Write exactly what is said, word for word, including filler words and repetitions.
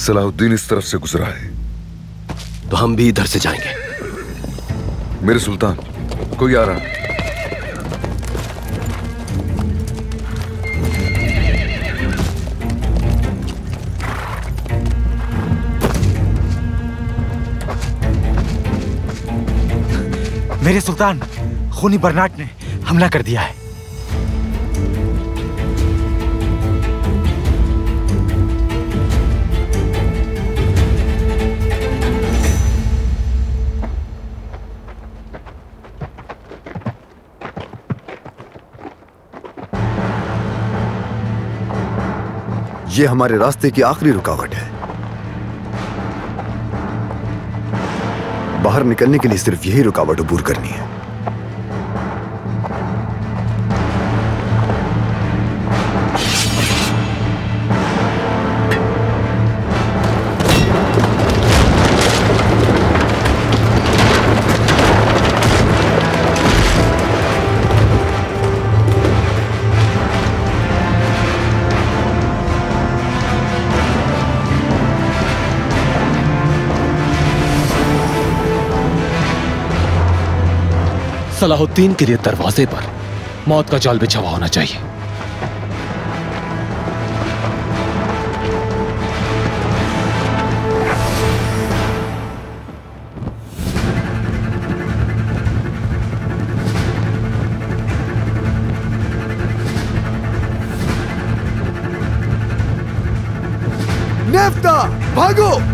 सलाहुद्दीन इस तरफ से गुजरा है तो हम भी इधर से जाएंगे। मेरे सुल्तान, कोई आ रहा है। मेरे सुल्तान, खूनी बर्नाट ने हमला कर दिया है। ये हमारे रास्ते की आखिरी रुकावट है। बाहर निकलने के लिए सिर्फ यही रुकावट अबूर करनी है। सलाहुद्दीन के लिए दरवाजे पर मौत का जाल बिछा हुआ होना चाहिए। नेफ्ता, भागो!